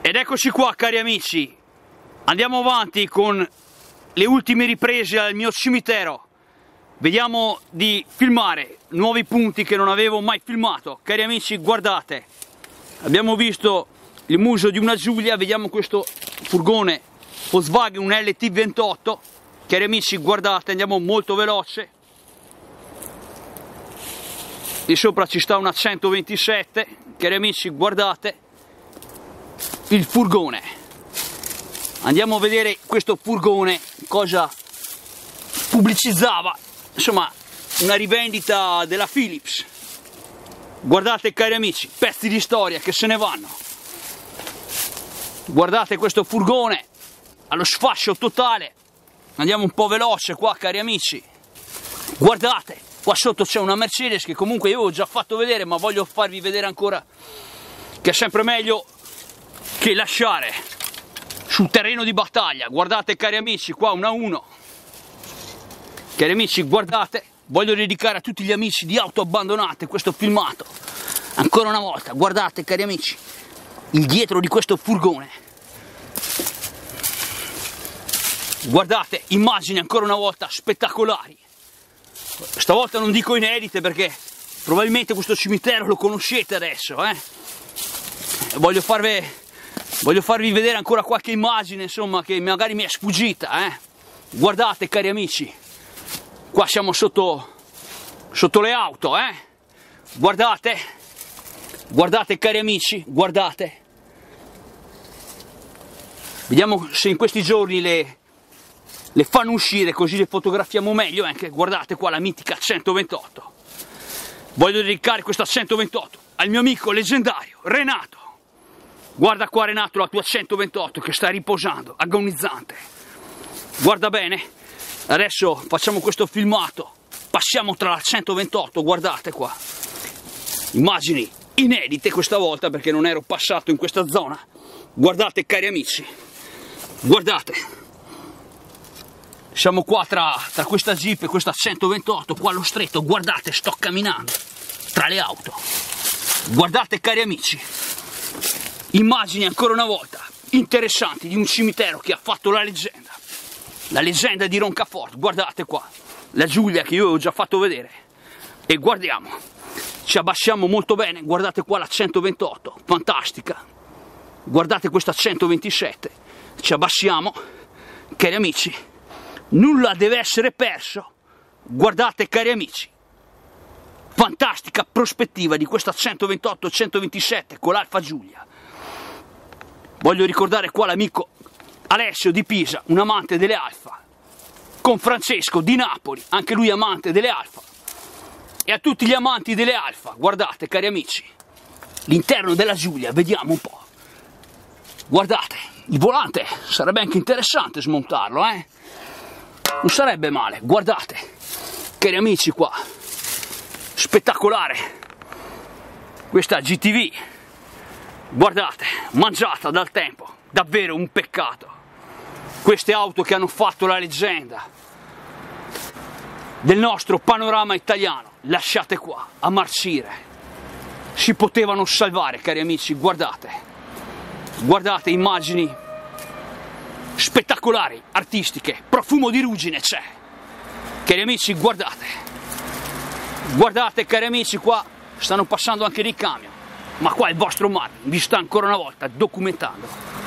Ed eccoci qua, cari amici, andiamo avanti con le ultime riprese al mio cimitero. Vediamo di filmare nuovi punti che non avevo mai filmato. Cari amici, guardate, abbiamo visto il muso di una Giulia, vediamo questo furgone Volkswagen, un LT28. Cari amici, guardate, andiamo molto veloce. Di sopra ci sta una 127. Cari amici, guardate il furgone. Andiamo a vedere questo furgone cosa pubblicizzava, insomma una rivendita della Philips. Guardate, cari amici, pezzi di storia che se ne vanno. Guardate questo furgone allo sfascio totale. Andiamo un po' veloce qua, cari amici. Guardate, qua sotto c'è una Mercedes che comunque io ho già fatto vedere, ma voglio farvi vedere ancora che è sempre meglio che lasciare sul terreno di battaglia. Guardate, cari amici, qua 1-1. Cari amici, guardate, voglio dedicare a tutti gli amici di Auto Abbandonate questo filmato. Ancora una volta, guardate, cari amici, il dietro di questo furgone. Guardate, immagini ancora una volta spettacolari. Stavolta non dico inedite perché probabilmente questo cimitero lo conoscete adesso, Voglio farvi vedere ancora qualche immagine, insomma, che magari mi è sfuggita, Guardate, cari amici, qua siamo sotto le auto, Guardate, guardate, cari amici, guardate. Vediamo se in questi giorni le fanno uscire, così le fotografiamo meglio. Anche guardate qua la mitica 128. Voglio dedicare questa 128 al mio amico leggendario Renato. Guarda qua, Renato, la tua 128 che sta riposando, agonizzante. Guarda bene, adesso facciamo questo filmato, passiamo tra la 128, guardate qua. Immagini inedite questa volta perché non ero passato in questa zona. Guardate, cari amici, guardate. Siamo qua tra questa Jeep e questa 128, qua allo stretto, guardate, sto camminando tra le auto. Guardate, cari amici, immagini ancora una volta interessanti di un cimitero che ha fatto la leggenda di Roncafort. Guardate qua, la Giulia che io avevo già fatto vedere. E guardiamo, ci abbassiamo molto bene, guardate qua la 128, fantastica. Guardate questa 127, ci abbassiamo, cari amici, nulla deve essere perso. Guardate, cari amici, fantastica prospettiva di questa 128-127 con l'Alfa Giulia. Voglio ricordare qua l'amico Alessio di Pisa, un amante delle Alfa, con Francesco di Napoli, anche lui amante delle Alfa. E a tutti gli amanti delle Alfa, guardate, cari amici, l'interno della Giulia, vediamo un po'. Guardate, il volante sarebbe anche interessante smontarlo, Non sarebbe male, guardate, cari amici, qua, spettacolare, questa GTV, guardate, mangiata dal tempo, davvero un peccato. Queste auto che hanno fatto la leggenda del nostro panorama italiano, lasciate qua a marcire. Si potevano salvare, cari amici, guardate. Guardate, immagini spettacolari, artistiche, profumo di ruggine c'è. Cari amici, guardate. Guardate, cari amici, qua stanno passando anche dei camion. Ma qua il vostro Marvin vi sta ancora una volta documentando.